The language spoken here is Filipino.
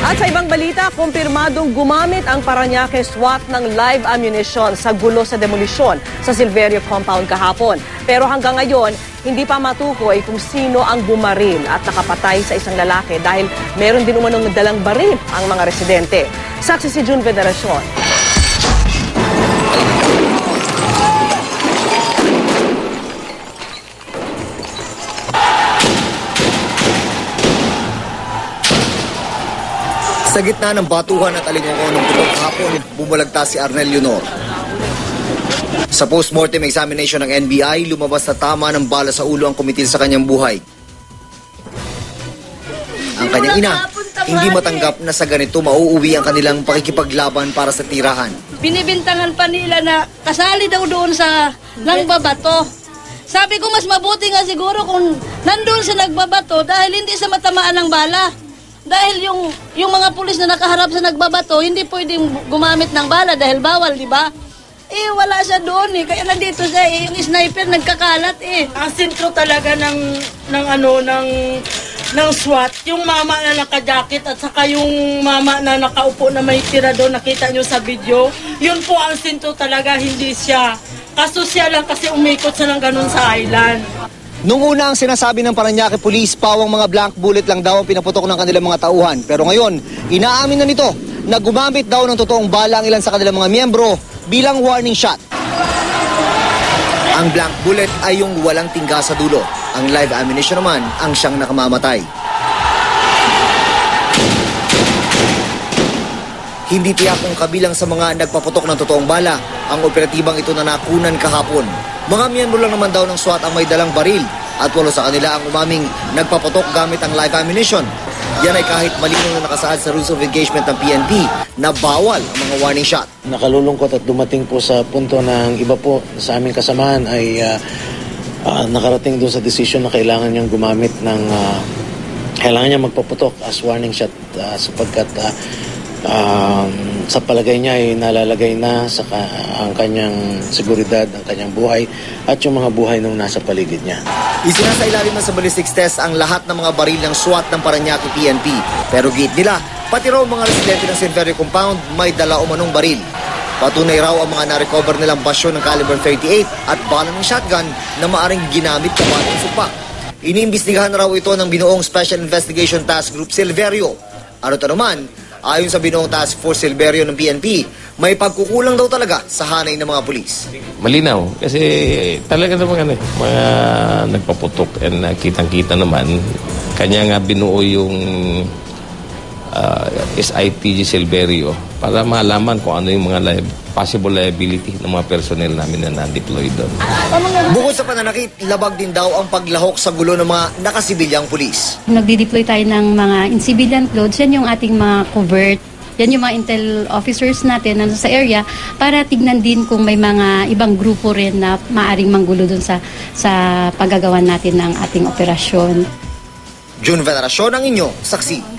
At sa ibang balita, kumpirmadong gumamit ang Parañaque SWAT ng live ammunition sa gulo sa demolisyon sa Silverio compound kahapon. Pero hanggang ngayon, hindi pa matukoy kung sino ang bumaril at nakapatay sa isang lalaki dahil meron din umanong dalang baril ang mga residente. Saksi si June Veneracion. Sa gitna ng batuhan at alingongo ng putok hapon, bumulagta si Arnel Leonor. Sa post-mortem examination ng NBI, lumabas na tama ng bala sa ulo ang kumitil sa kanyang buhay. Ang kanyang ina, hindi matanggap na sa ganito mauuwi ang kanilang pakikipaglaban para sa tirahan. Binibintangan pa nila na kasali daw doon sa nagbabato. Sabi ko mas mabuti nga siguro kung nandun sa nagbabato dahil hindi sa matamaan ng bala. Dahil yung mga pulis na nakaharap sa nagbabato, hindi pwedeng gumamit ng bala dahil bawal, di ba? Wala siya doon kaya nandito siya yung sniper nagkakalat Ang sentro talaga ng SWAT, yung mama na naka-jacket at saka yung mama na nakaupo na may tira doon, nakita nyo sa video, yun po ang sentro talaga, hindi siya. Kaso siya lang kasi umikot siya ng ganun sa island. Nung una ang sinasabi ng Parañaque Police, pawang mga blank bullet lang daw ang pinaputok ng kanilang mga tauhan. Pero ngayon, inaamin na nito na gumamit daw ng totoong bala ang ilan sa kanilang mga miyembro bilang warning shot. Ang blank bullet ay yung walang tingga sa dulo. Ang live ammunition naman ang siyang nakamamatay. Hindi tiyak kung kabilang sa mga nagpaputok ng totoong bala ang operatibang ito na nakunan kahapon. Mga miyembro lang naman daw ng SWAT ang may dalang baril at 8 sa kanila ang umaming nagpaputok gamit ang live ammunition. Yan ay kahit malinaw na nakasaad sa rules of engagement ng PNP na bawal ang mga warning shot. Nakalulungkot at dumating po sa punto na ang iba po sa aming kasamahan ay nakarating doon sa decision na kailangan niyang gumamit ng kailangan niya magpaputok as warning shot sapagkat sa palagay niya ay nalalagay na sa ang kanyang seguridad, ang kanyang buhay at yung mga buhay ng nasa paligid niya. Isinasailalim na sa ballistics test ang lahat ng mga baril ng SWAT ng Parañaque PNP. Pero gate nila, pati raw mga residente ng Silverio compound may dala umanong baril. Patunay raw ang mga na-recover nilang basyo ng caliber 38 at bala ng shotgun na maaring ginamit kapalit ng supak. Iniimbestigahan na raw ito ng binuong Special Investigation Task Group Silverio. Ano't naman, ayon sa binuong Task Force Silverio ng PNP, may pagkukulang daw talaga sa hanay ng mga pulis. Malinaw kasi talaga naman mga nagpaputok and kitang-kita naman kanya nga binuo yung SITG Silverio para malaman kung ano yung mga possible liability ng mga personnel namin na na-deploy doon. Bukod sa pananakit, labag din daw ang paglahok sa gulo ng mga nakasibilyang pulis. Nagdi-deploy tayo ng mga in-civilian clothes, yan yung ating mga covert, yan yung mga intel officers natin na sa area para tignan din kung may mga ibang grupo rin na maaring manggulo dun sa paggagawa natin ng ating operasyon. June Veneracion ang inyo, saksi.